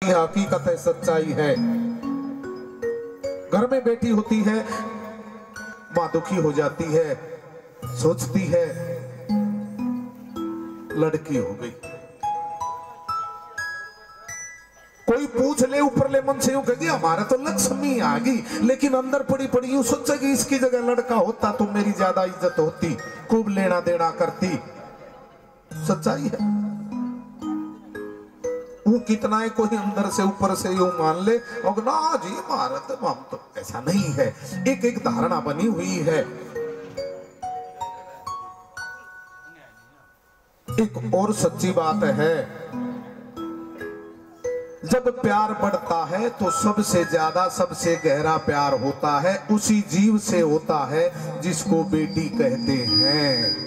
की हकीकत है, सच्चाई है। घर में बेटी होती है, मां दुखी हो जाती है, सोचती है लड़की हो गई। कोई पूछ ले ऊपरले मन से यूं कहेगी हमारे तो लक्ष्मी आ गई, लेकिन अंदर पड़ी पड़ी यूं सोचेगी इसकी जगह लड़का होता तो मेरी ज्यादा इज्जत होती, खूब लेना देना करती। सच्चाई है। वो कितना है कोई अंदर से ऊपर से यूं मान ले और ना जी भारत हम तो ऐसा नहीं है। एक एक धारणा बनी हुई है। एक और सच्ची बात है, जब प्यार बढ़ता है तो सबसे ज्यादा सबसे गहरा प्यार होता है उसी जीव से होता है जिसको बेटी कहते हैं।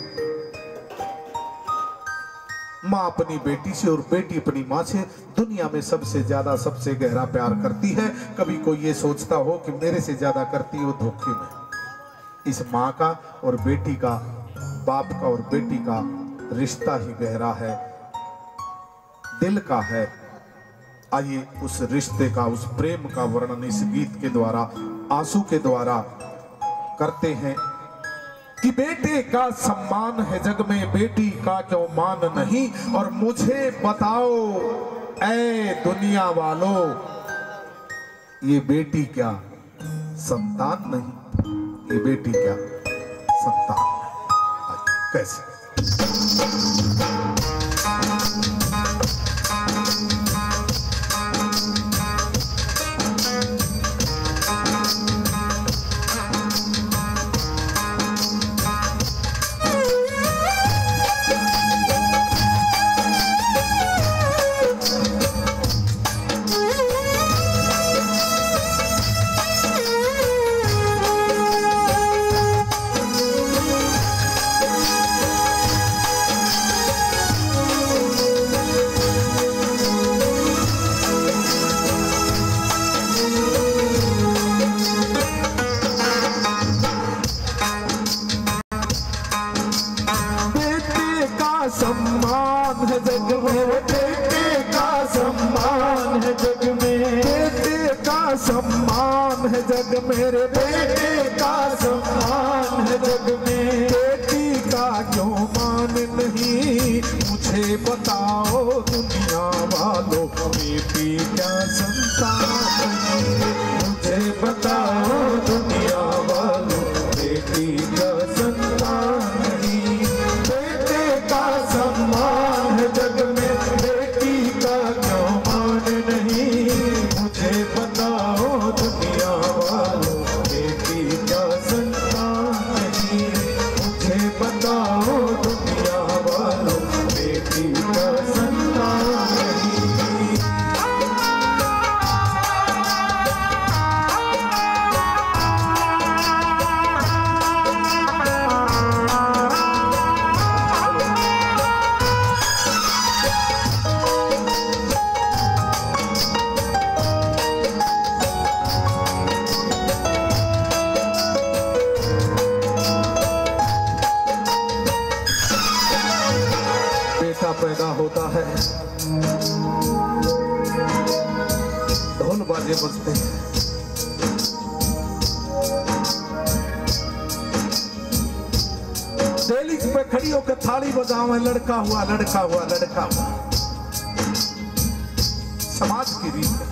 माँ अपनी बेटी से और बेटी अपनी माँ से दुनिया में सबसे ज्यादा सबसे गहरा प्यार करती है। कभी कोई ये सोचता हो कि मेरे से ज्यादा करती है, वो धोखे में। इस माँ का और बेटी का, बाप का और बेटी का रिश्ता ही गहरा है, दिल का है। आइए उस रिश्ते का, उस प्रेम का वर्णन इस गीत के द्वारा, आंसू के द्वारा करते हैं कि बेटे का सम्मान है जग में, बेटी का क्यों मान नहीं। और मुझे बताओ ऐ दुनिया वालों, ये बेटी क्या संतान नहीं? ये बेटी क्या संतान नहीं? कैसे? सम्मान है जग में, बेटे का सम्मान है जग में, बेटे का सम्मान है जग मेरे, बेटे का सम्मान है जग में। बेटी का क्यों मान नहीं? मुझे बताओ दुनिया वालों, बेटी क्या संतान नहीं? मुझे बताओ दुनिया वालों, बेटी क्या संतान नहीं? सम्मान है जग में, बेटी का क्यों मान नहीं? मुझे बताओ दुनिया वालों, बेटी का संतान नहीं? मुझे बताओ दुनिया वालों, बेटी का संतान नहीं। पैदा होता है, ढोल बाजे बजते हैं, डेलीज पे खड़ी होकर थाली बजाओ, लड़का हुआ लड़का हुआ लड़का हुआ। समाज की रीत है।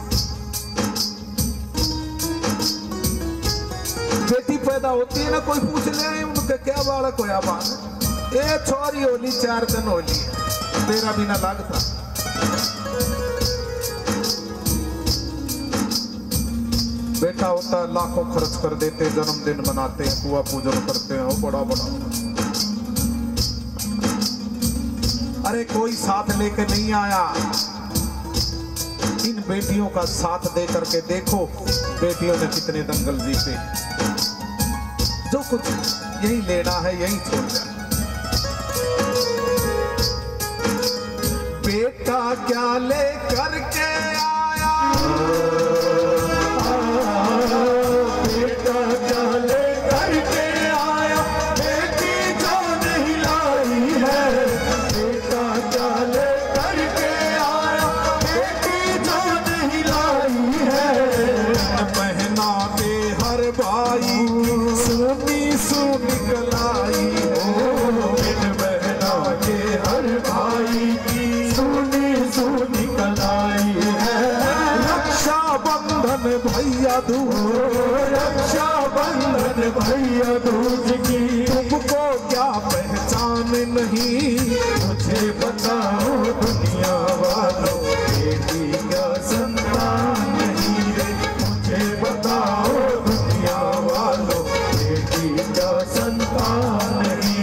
बेटी पैदा होती है ना, कोई पूछ ले उनके क्या बालक होया बात, ये छोरी होली 4 दिन होली है, तेरा भी ना लगता। बेटा होता है लाखों खर्च कर देते, जन्मदिन मनाते हैं, कुआ पूजन करते हैं, वो बड़ा बड़ा। अरे कोई साथ लेके नहीं आया। इन बेटियों का साथ दे करके देखो, बेटियों ने कितने दंगल जीते। जो कुछ यही लेना है यही छोड़ जाए। बेटा क्या ले करके आया, बेटा क्या ले करके आया, बेटी जो नहीं लाई है। बेटा क्या ले करके आया, बेटी जो नहीं भैया दूज, रक्षाबंधन भैया दूज की। तुमको क्या पहचान नहीं, मुझे बताओ दुनिया वालों, बेटी क्या संतान नहीं रे। मुझे बताओ दुनिया वालों, बेटी क्या संतान नहीं।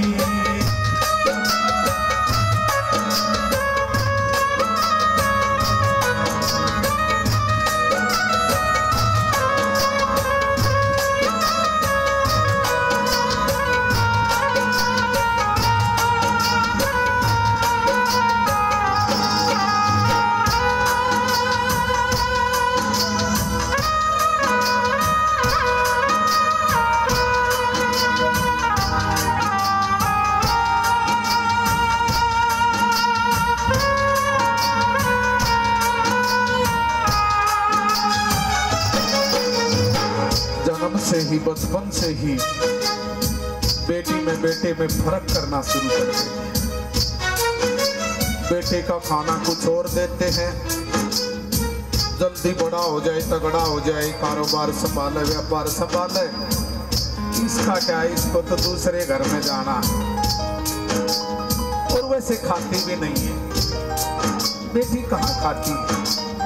से ही बचपन से ही बेटी में बेटे में फर्क करना शुरू करते हैं। बेटे का खाना कुछ और देते हैं, जल्दी बड़ा हो जाए, तगड़ा हो जाए, कारोबार संभाले, व्यापार संभाले। इसका क्या है, इसको तो दूसरे घर में जाना, और वैसे खाती भी नहीं है। बेटी कहाँ खाती है?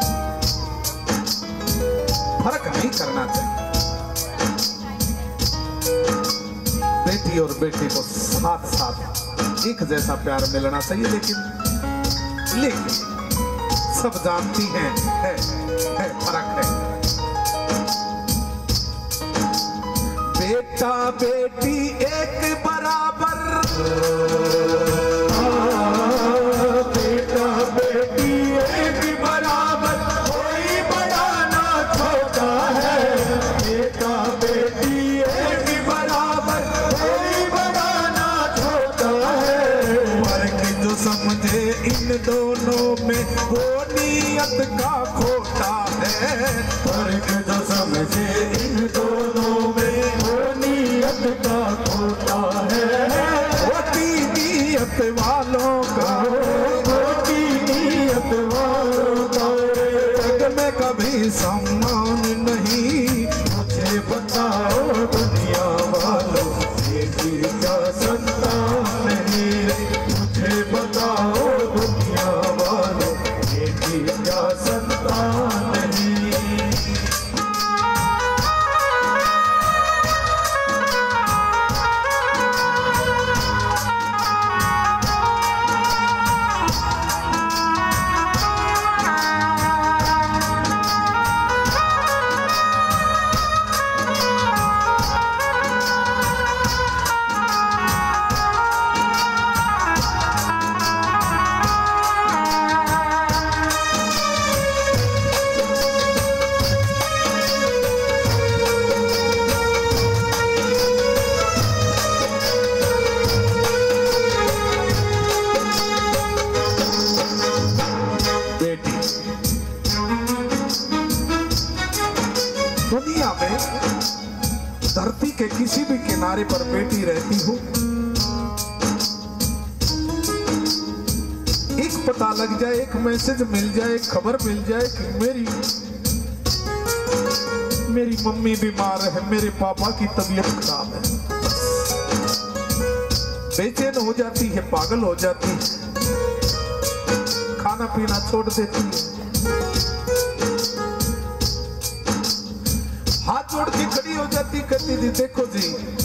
फर्क नहीं करना चाहिए। बेटी और बेटे को साथ साथ एक जैसा प्यार मिलना चाहिए, लेकिन सब जानती हैं है फर्क है। बेटा बेटी एक बराबर, बेटा बेटी एक बराबर, कोई बड़ा ना छोटा है। बेटा बेटी एक बराबर, कोई बड़ा ना छोटा है। फर्क जो समझे इन दोनों में, वो नियत का खोटा है। फर्क जो समझे इन दोनों में, वो नियत का खोटा है। खोटी नियत वालों का, खोटी नियत वालों का जग में कभी सम्मान नहीं। मुझे बताओ दुनिया वालों, बेटी क्या संतान नहीं रे। मुझे बताओ दुनिया वालों, बेटी क्या संतान नहीं। दुनिया में धरती के किसी भी किनारे पर बेटी रहती हो, एक पता लग जाए, एक मैसेज मिल जाए, एक खबर मिल जाए कि मेरी मम्मी बीमार है, मेरे पापा की तबीयत खराब है, बेचैन हो जाती है, पागल हो जाती है, खाना पीना छोड़ देती है, हाथ जोड़ के खड़ी हो जाती, कहती थी देखो जी,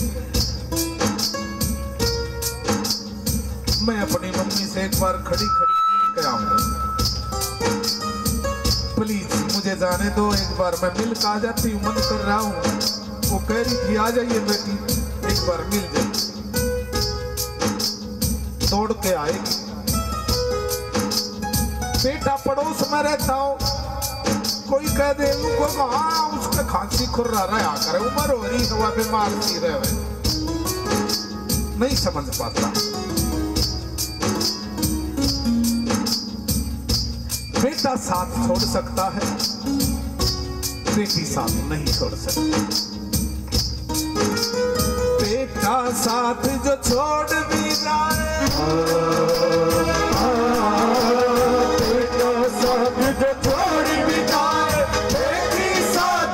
मैं अपनी मम्मी से एक बार खड़ी मिल के आऊंगा, प्लीज मुझे जाने दो, एक बार मैं मिल के आ जाती हूँ, मन कर रहा हूँ। वो कह रही थी आ जाइए बेटी, एक बार मिल जाए, दौड़ के आएगी। बेटा पड़ोस में रहता हो, कोई कह दे उनको, हाँ उसका खांसी खुर्रा रहा करे, उम्र हो रही है, वह बीमार सी रहे, नहीं समझ पाता। बेटा साथ छोड़ सकता है, बेटी साथ नहीं छोड़ सकती। बेटा साथ जो छोड़ भी जाए, बेटा साथ जो छोड़ भी जाए, बेटी साथ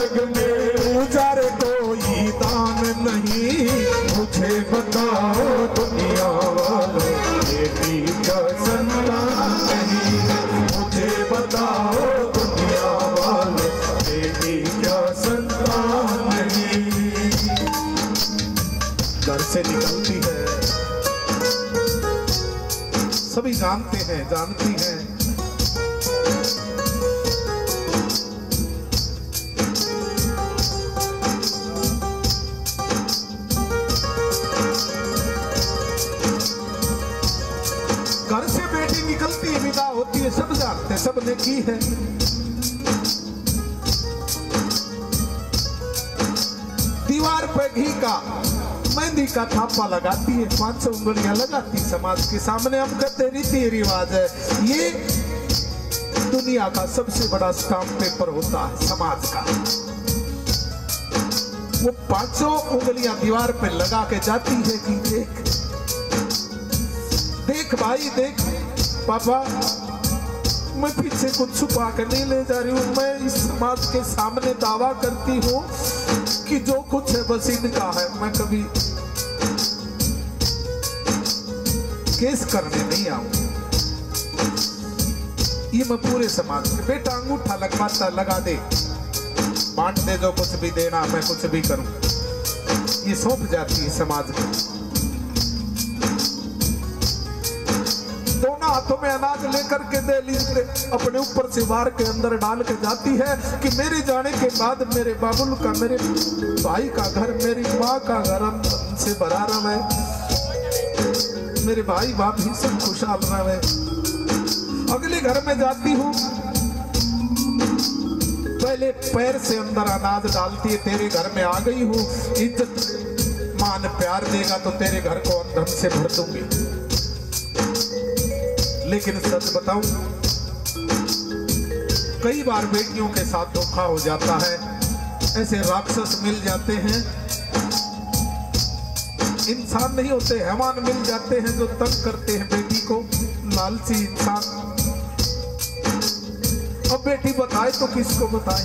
जग में उजारे कोई दान नहीं, मुझे बताओ दुनिया वालों बेटी का संतान नहीं। मुझे बताओ दुनिया वालों बेटी का संतान नहीं। घर से निकलती है, सभी जानते हैं जानती हैं, घर से बेटी निकलती है, विदा होती है, सब जानते, सबने की है। दीवार पे घी का मेहंदी का थापा लगाती है, 500 उंगलियां लगाती समाज के सामने। हम कहते रीति रिवाज है, ये दुनिया का सबसे बड़ा स्टाम्प पेपर होता है समाज का। वो 500 उंगलियां दीवार पे लगा के जाती है कि देख देख भाई देख पापा, मैं पीछे कुछ छुपा कर नहीं ले जा रही हूँ। मैं इस समाज के सामने दावा करती हूँ कि जो कुछ है बस इनका है। मैं कभी केस करने नहीं आऊं। ये मैं पूरे समाज में, बेटा अंगूठा लगवाता लगा दे, बांट दे जो कुछ भी देना, मैं कुछ भी करूं, ये सौंप जाती है समाज में। दोनों हाथों में अनाज लेकर के दहलीज पे अपने ऊपर से वार के अंदर डाल के जाती है कि मेरे जाने के बाद मेरे बाबुल का, मेरे भाई का घर, मेरी माँ का घर से भरा रहे, मेरे भाई बाप ही सब खुशहाल रहे। अगले घर में जाती हूँ, पहले पैर से अंदर अनाज डालती है, तेरे घर में आ गई हूँ, इज्जत मान प्यार देगा तो तेरे घर को अंदर से भर दूंगी। लेकिन सच बताऊं, कई बार बेटियों के साथ धोखा हो जाता है। ऐसे राक्षस मिल जाते हैं, इंसान नहीं होते, हैवान मिल जाते हैं जो तंग करते हैं बेटी को, लालची इंसान। अब बेटी बताए तो किसको बताए,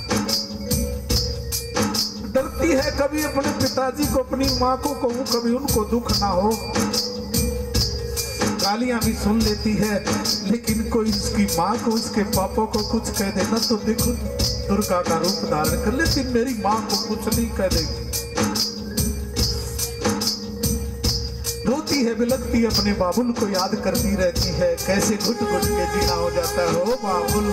डरती है कभी अपने पिताजी को, अपनी माँ को कहूँ, कभी उनको दुख ना हो। गालियां भी सुन लेती है, लेकिन कोई उसकी माँ को, उसके पापा को कुछ कह देना तो देखो दुर्गा का रूप धारण कर लेती। मेरी माँ को कुछ नहीं कह देगी, रोती है, बिलखती है, अपने बाबुल को याद करती रहती है। कैसे घुट घुट के जीना हो जाता है हो बाबुल।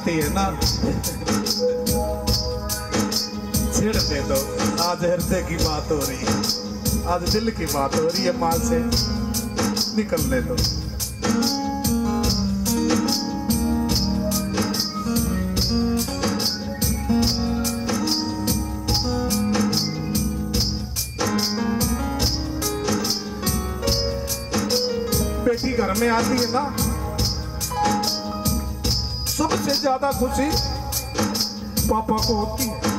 आती है ना, छेड़ने दो। आज हृदय की बात हो रही है, आज दिल की बात हो रही है, मां से निकलने दो। बेटी घर में आती है ना, सबसे ज्यादा खुशी पापा को होती है।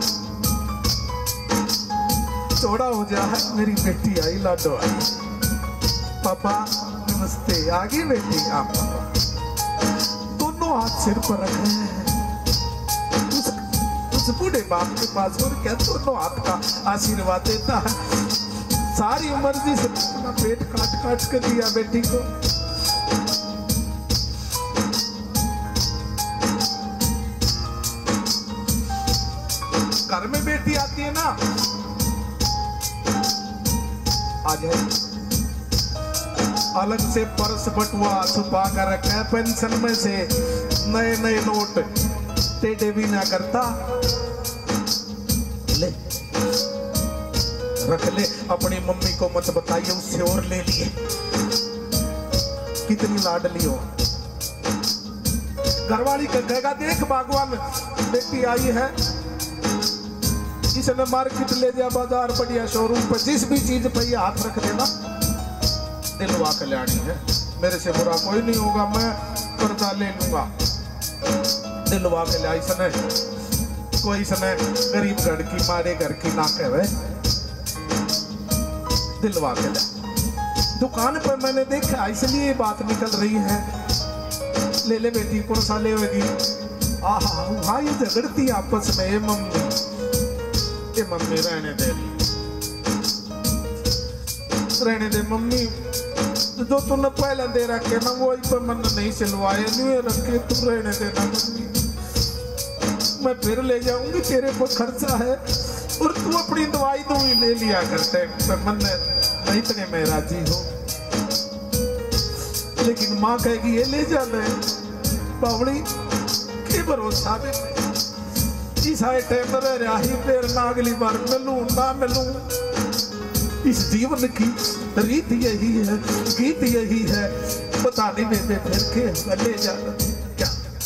थोड़ा हो जाए, मेरी बेटी आई, लाडो आई, पापा नमस्ते, आ गई बेटी। हाँ पापा। दोनों हाथ सिर पर रखे हैं, उस बूढ़े बाप के पास, और क्या दोनों हाथ का आशीर्वाद देता है। सारी उम्र जी से अपना पेट काट काट कर दिया बेटी को। घर में बेटी आती है ना, आ जाए, अलग से पर्स बटुआ छुपा कर रखा, पेंशन में से नए नए नोट टेढ़े भी ना करता, ले रख ले। अपनी मम्मी को मत बताइए, उससे और ले लिए। कितनी लाडली हो। घरवाली कहेगा, देख भगवान, बेटी आई है, इसने मार्केट ले जा, बाजार बढ़िया शोरूम पर, जिस भी चीज पे ये हाथ रख देना, दिलवा कल्याणी है, मेरे से बुरा कोई नहीं होगा, मैं कर्जा ले लूंगा। दिलवा कल्याणी सने कोई सने गरीब घर की, मारे घर की ना कहे, दिलवा के ले। दुकान पर मैंने देखा, इसलिए बात निकल रही है, ले ले बेटी, कौन सा लेगी? हाँ, ये झगड़ती आपस में, ये मम्मी, ये मम्मी रहने दे, रहने दे मम्मी, जो तूने पहले दे रखे ना, वो पर मन नहीं सिलवाए, नहीं रखे, तू रहने देना मम्मी, मैं फिर ले जाऊंगी, तेरे पर खर्चा है, और तू अपनी दवाई तो ही ले लिया करते, मन नहीं इतने में राजी हो। लेकिन माँ कहेगी, ये ले जाना है बावड़ी, के भरोसा में इस टाइम में रहा ही, फिर ना अगली बार मिलूं ना मिलूं। इस जीवन की रीत यही है, गीत यही है, पता नहीं बेबे फिर के ले जाना क्या।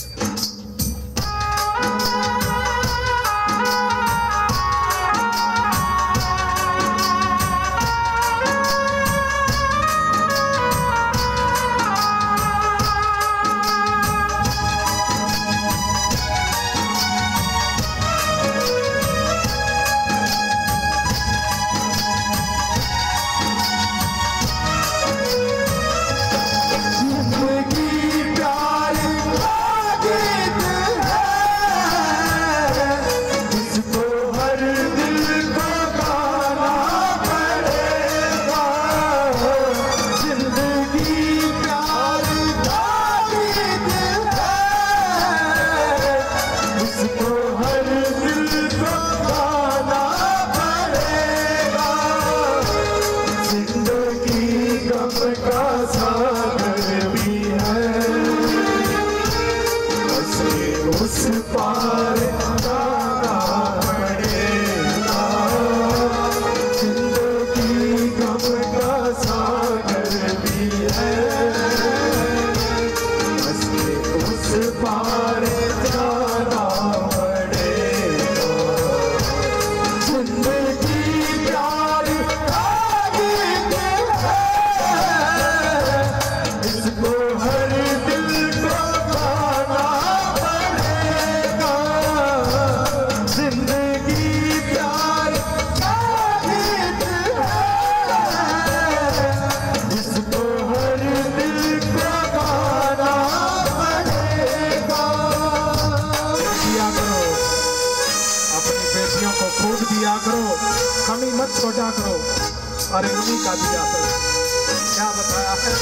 कमी मत छोटा करो। अरे उन्हीं का दिया तो क्या बताया है।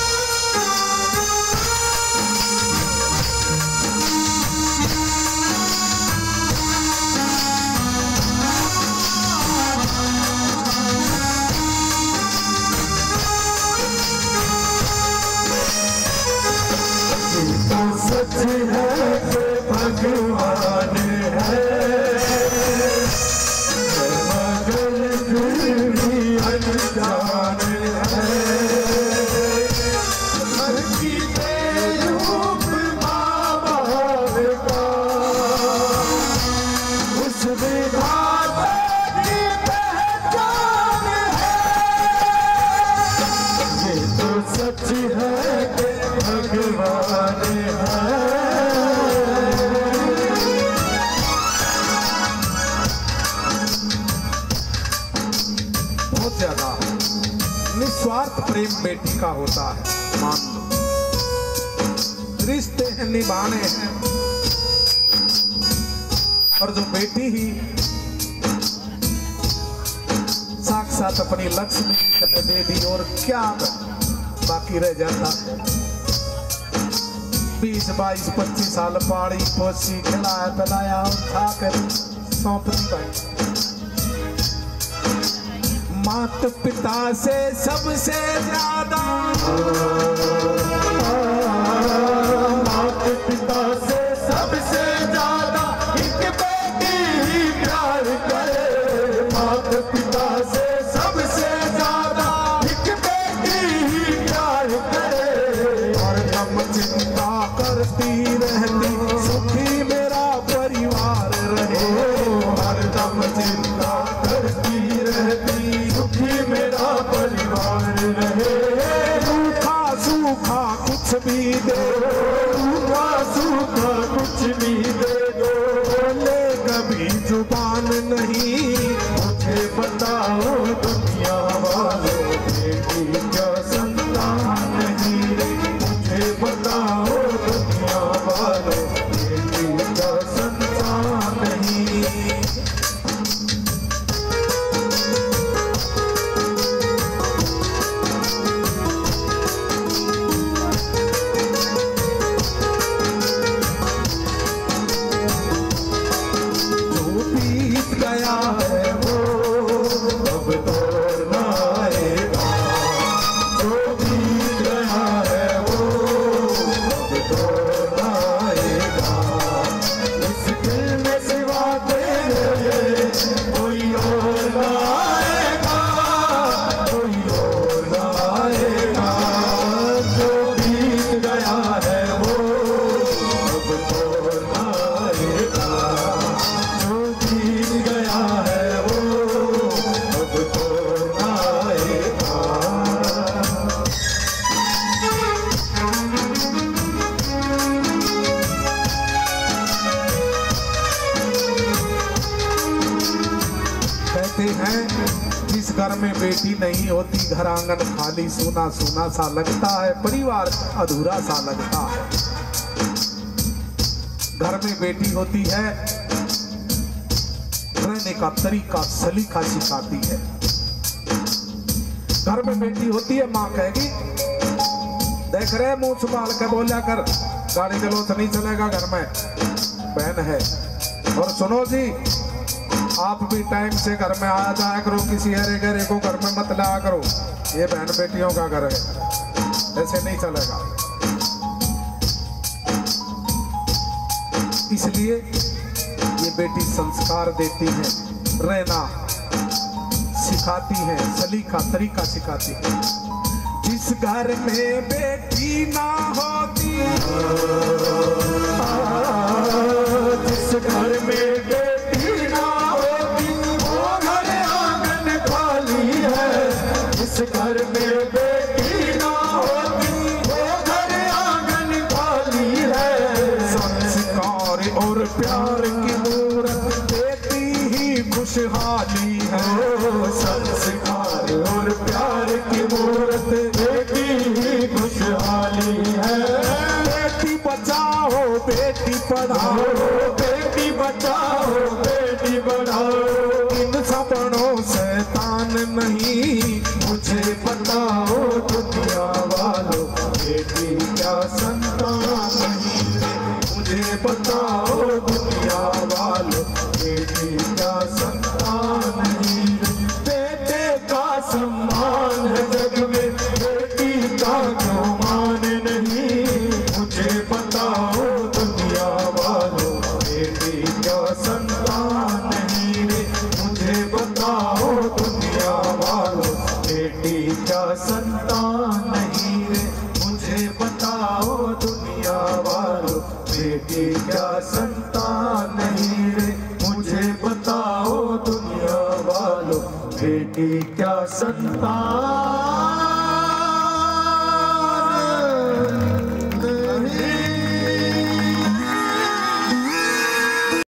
सच है कि भगवान पहचान है। घर की रूप माँ बाप का उस विधाता की पहचान है। ये तो सच है कि भगवान है। बहुत ज्यादा निस्वार्थ प्रेम बेटी का होता है। मान लो रिश्ते हैं, निभाने हैं, और जो बेटी ही साक्षात अपनी लक्ष्मी की तरह दे दी और क्या बाकी रह जाता है। 20, 22, 25 साल पाड़ी पोसी खिलाया पिलाया और खा कर सौंप दी भाई। माता पिता से सबसे ज्यादा, माता पिता से सबसे ज्यादा एक बेटी ही प्यार करे। माता पिता से सबसे ज्यादा एक बेटी ही प्यार करे। और हम चिंता करती रहती सुखी मेरा परिवार रहे। हरदम चिंता करती रहती सुखी मेरा परिवार रहे। रूखा सूखा कुछ भी दे, रूखा सूखा कुछ भी दे दो। बोले कभी जुबान नहीं, मुझे बताओ दुनिया वालों बेटी क्या संतान नहीं रे। मुझे बताओ दुनिया वालों बेटी क्या संतान नहीं। जो बीत गया है वो अब दौर ना आएगा। जो बीत गया है वो अब दौर ना आएगा। इस दिल में सिवा तेरे कोई और ना आएगा। कोई और ना आएगा। जो बीत गया है वो अब दौर ना आएगा। जो बीत गया है वो अब दौर ना आएगा। कहते हैं जिस घर में बेटी नहीं होती घर आंगन खाली सूना सूना सा लगता है, परिवार अधूरा सा लगता है। घर में बेटी होती है, रहने का तरीका सलीका सिखाती है। घर में बेटी होती है, माँ कहेगी देख रहे मुंह संभाल के बोला कर, गाड़ी गलौच नहीं चलेगा घर में, बहन है। और सुनो जी, आप भी टाइम से घर में आया जाया करो, किसी हरे गहरे को घर में मत लाया करो, ये बहन बेटियों का घर है, ऐसे नहीं चलेगा। इसलिए ये बेटी संस्कार देती है, रहना सिखाती है, सलीका तरीका सिखाती है। जिस घर में बेटी ना होती, जिस घर में बेटी ना होती वो घर आंगन खाली है। जिस घर में बेटी ना होती वो घर आंगन खाली है। संस्कार और प्यार की मूरत बेटी ही खुशहाली है। संस्कार और प्यार की मूरत बेटी ही खुशहाली है। बेटी बचाओ बेटी पढ़ाओ, बेटी बचाओ बेटी बढ़ाओ। इन सपनों से तान नहीं, मुझे बताओ दुनिया वालों बेटी क्या संतान नहीं रे। मुझे बताओ दुनिया वालों बेटी क्या संतान नहीं रे। बेटे का सम्मान है जग में, बेटी का क्यों मान नहीं। मुझे बताओ दुनिया वालों बेटी क्या संतान नहीं रे। मुझे बताओ बेटी क्या संतान